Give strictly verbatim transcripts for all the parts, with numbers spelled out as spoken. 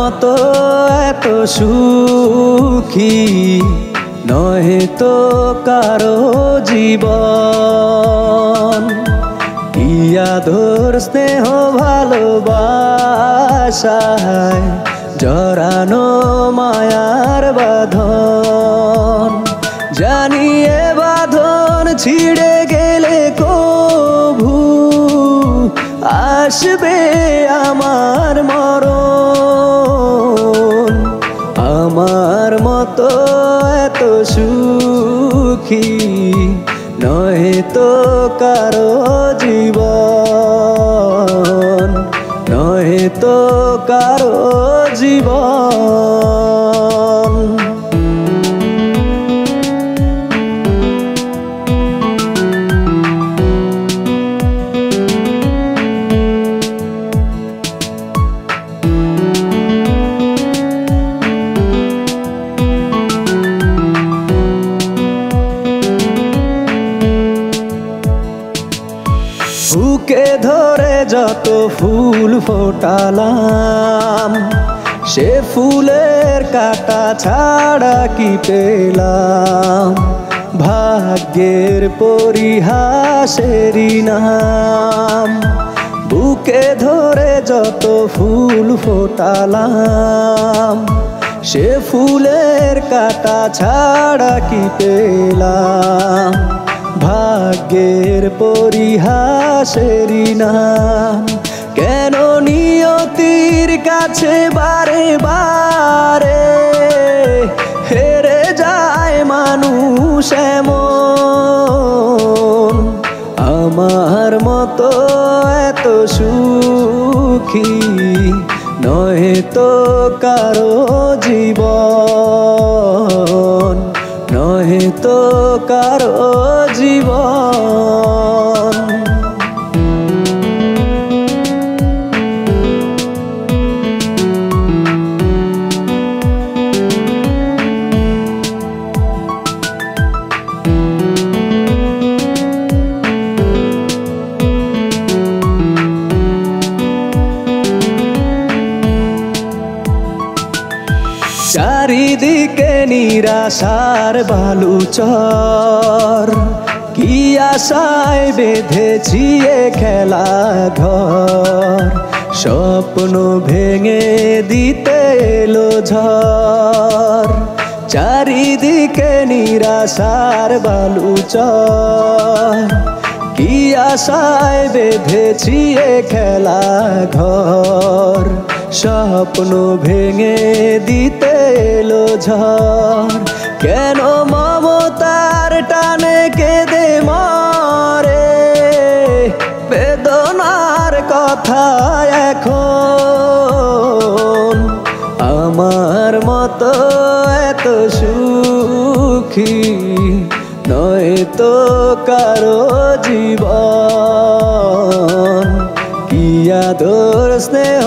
মতো এত সুখী নহে তো কারো জীবন। কি আদর স্নেহ ভালোবাসায় জড়ানো মায়ার বাঁধন। জানি এ বাঁধন ছিঁড়ে গেলে কভু আসবে আমার মরণ। আমার মতো এত সুখী নহে তো কারো জীবন, নহে তো কারো জীবন। বুকে ধরে যত ফুল ফোটালাম, সে ফুলের কাটা ছাড়া কি পেলাম? ভাগ্যের পরিহাসেরই নাম। বুকে ধরে যত ফুল ফোটালাম, সে ফুলের কাটা ছাড়া কি পেলাম? ভাগ্যের পরিহাসেরই নাম। কেন নিয়তির কাছে বারে বারে হেরে যায় মানুষ এমন? আমার মতো এত সুখী নহে তো কারো জীবন, নহে তো কারো জীবন। চারিদিকে নিরাশার বালুচর, কি আশায় বেঁধেছি এ খেলা ঘর। স্বপ্ন ভেঙে দিতে এলো ঝড়। চারিদিকে নিরাশার বালুচর, কি আশায় বেঁধেছি এ খেলা ঘর। স্বপ্ন ভেঙে দিতে এলো ঝড়। কেন মমতার টানে কেঁদে মরে বেদনার কথা এখন? আমার মতো এত সুখী নয় তো কারো জীবন। কি আদর স্নেহ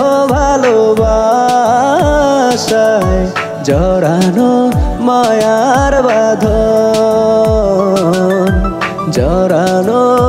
ভালোবাসায় জড়ানো মায়ার বাঁধন, জড়ানো